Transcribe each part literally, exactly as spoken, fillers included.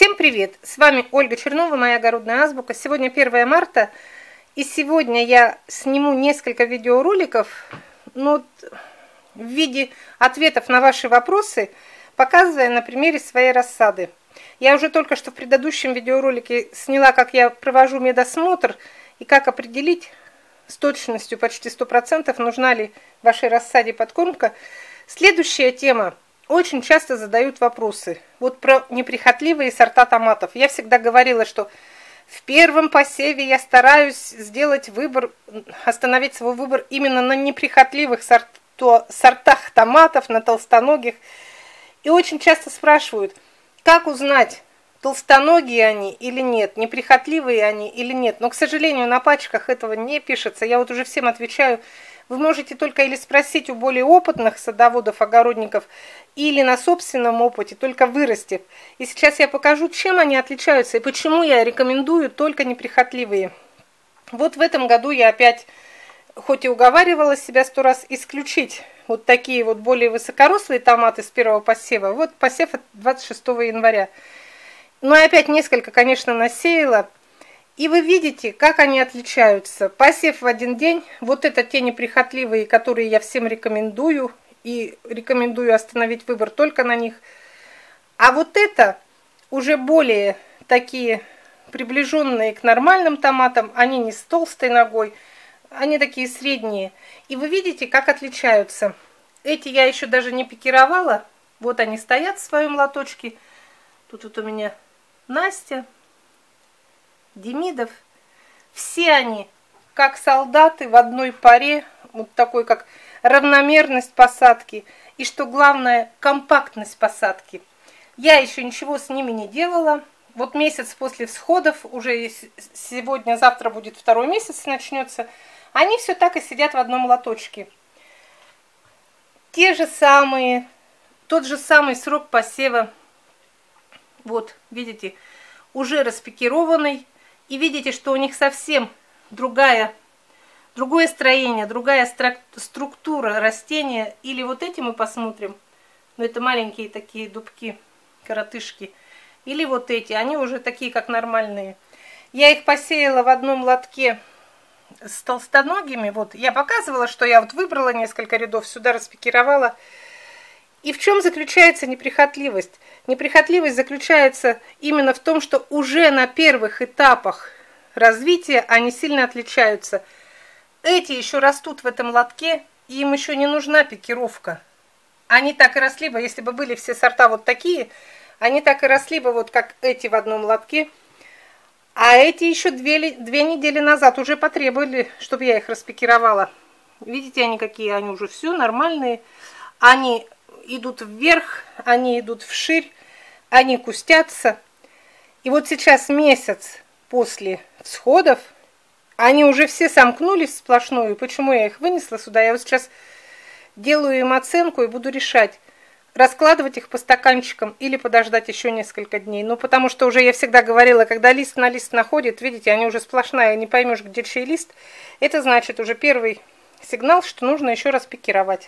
Всем привет! С вами Ольга Чернова, моя огородная азбука. Сегодня первое марта, и сегодня я сниму несколько видеороликов, ну, в виде ответов на ваши вопросы, показывая на примере своей рассады. Я уже только что в предыдущем видеоролике сняла, как я провожу медосмотр и как определить с точностью почти сто процентов, нужна ли вашей рассаде подкормка. Следующая тема. Очень часто задают вопросы вот про неприхотливые сорта томатов. Я всегда говорила, что в первом посеве я стараюсь сделать выбор, остановить свой выбор именно на неприхотливых сорт, то, сортах томатов, на толстоногих. И очень часто спрашивают, как узнать, толстоногие они или нет, неприхотливые они или нет. Но, к сожалению, на пачках этого не пишется. Я вот уже всем отвечаю. Вы можете только или спросить у более опытных садоводов, огородников, или на собственном опыте, только вырастив. И сейчас я покажу, чем они отличаются и почему я рекомендую только неприхотливые. Вот в этом году я опять, хоть и уговаривала себя сто раз, исключить вот такие вот более высокорослые томаты с первого посева. Вот посев от двадцать шестого января. Но я опять несколько, конечно, насеяла. И вы видите, как они отличаются. Посев в один день, вот это те неприхотливые, которые я всем рекомендую. И рекомендую остановить выбор только на них. А вот это уже более такие приближенные к нормальным томатам. Они не с толстой ногой, они такие средние. И вы видите, как отличаются. Эти я еще даже не пикировала. Вот они стоят в своем лоточке. Тут вот у меня Настя, Демидов. Все они как солдаты в одной паре, вот такой как равномерность посадки и, что главное, компактность посадки. Я еще ничего с ними не делала. Вот месяц после всходов, уже сегодня, завтра будет второй месяц начнется, они все так и сидят в одном лоточке. Те же самые, тот же самый срок посева. Вот, видите, уже распикированный. И видите, что у них совсем другая, другое строение, другая структура растения. Или вот эти мы посмотрим. Но это маленькие такие дубки, коротышки. Или вот эти, они уже такие, как нормальные. Я их посеяла в одном лотке с толстоногими. Вот, я показывала, что я вот выбрала несколько рядов, сюда распикировала. И в чем заключается неприхотливость? Неприхотливость заключается именно в том, что уже на первых этапах развития они сильно отличаются. Эти еще растут в этом лотке, и им еще не нужна пикировка. Они так и росли бы, если бы были все сорта вот такие, они так и росли бы, вот как эти в одном лотке. А эти еще две, две недели назад уже потребовали, чтобы я их распикировала. Видите, они какие, они уже все нормальные. Они идут вверх, они идут вширь, они кустятся. И вот сейчас месяц после всходов, они уже все сомкнулись в сплошную. Почему я их вынесла сюда? Я вот сейчас делаю им оценку и буду решать, раскладывать их по стаканчикам или подождать еще несколько дней. Ну, потому что уже я всегда говорила, когда лист на лист находит, видите, они уже сплошная, не поймешь, где чей лист. Это значит уже первый сигнал, что нужно еще раз пикировать.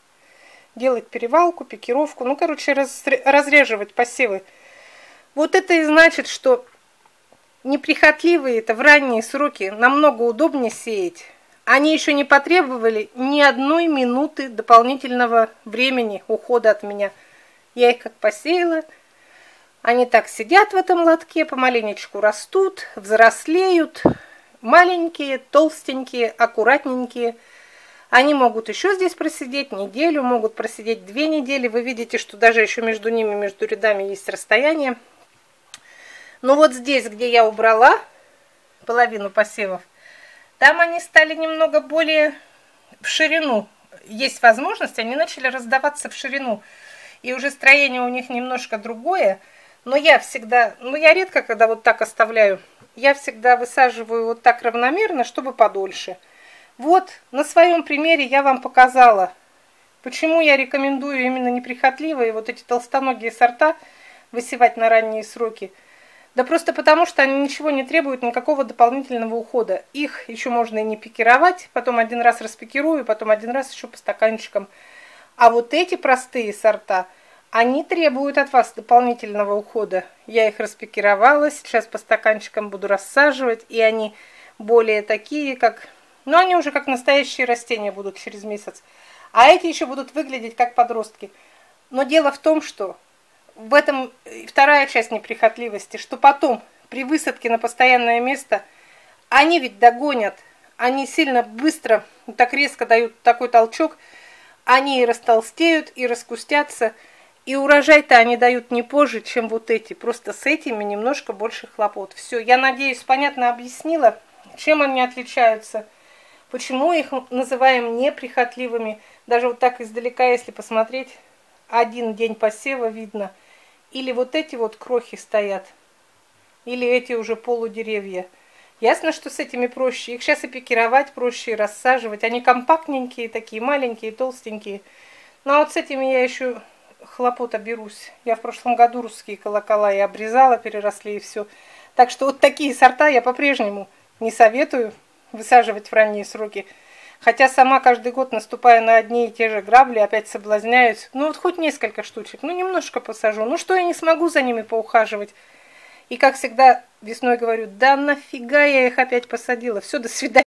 Делать перевалку, пикировку, ну, короче, разреживать посевы. Вот это и значит, что неприхотливые это в ранние сроки намного удобнее сеять. Они еще не потребовали ни одной минуты дополнительного времени ухода от меня. Я их как посеяла, они так сидят в этом лотке, помаленечку растут, взрослеют, маленькие, толстенькие, аккуратненькие. Они могут еще здесь просидеть неделю, могут просидеть две недели. Вы видите, что даже еще между ними, между рядами есть расстояние. Но вот здесь, где я убрала половину посевов, там они стали немного более в ширину. Есть возможность, они начали раздаваться в ширину. И уже строение у них немножко другое. Но я всегда, ну я редко, когда вот так оставляю, я всегда высаживаю вот так равномерно, чтобы подольше. Вот, на своем примере я вам показала, почему я рекомендую именно неприхотливые вот эти толстоногие сорта высевать на ранние сроки. Да просто потому, что они ничего не требуют, никакого дополнительного ухода. Их еще можно и не пикировать, потом один раз распикирую, потом один раз еще по стаканчикам. А вот эти простые сорта, Они требуют от вас дополнительного ухода. Я их распикировала, сейчас по стаканчикам буду рассаживать, и они более такие, как... Ну, они уже как настоящие растения будут через месяц. А эти еще будут выглядеть как подростки. Но дело в том, что в этом вторая часть неприхотливости, что потом при высадке на постоянное место они ведь догонят, они сильно быстро, так резко дают такой толчок, они и растолстеют, и раскустятся, и урожай-то они дают не позже, чем вот эти, просто с этими немножко больше хлопот. Все, я надеюсь, понятно объяснила, чем они отличаются, почему их называем неприхотливыми, даже вот так издалека, если посмотреть, один день посева видно, или вот эти вот крохи стоят, или эти уже полудеревья. Ясно, что с этими проще. Их сейчас и пикировать проще, и рассаживать. Они компактненькие, такие маленькие, толстенькие. Ну а вот с этими я еще хлопота берусь. Я в прошлом году русские колокола и обрезала, переросли и все. Так что вот такие сорта я по-прежнему не советую высаживать в ранние сроки. Хотя сама каждый год, наступая на одни и те же грабли, опять соблазняюсь. Ну вот хоть несколько штучек, ну немножко посажу. Ну что, я не смогу за ними поухаживать. И как всегда весной говорю, да нафига я их опять посадила. Все, до свидания.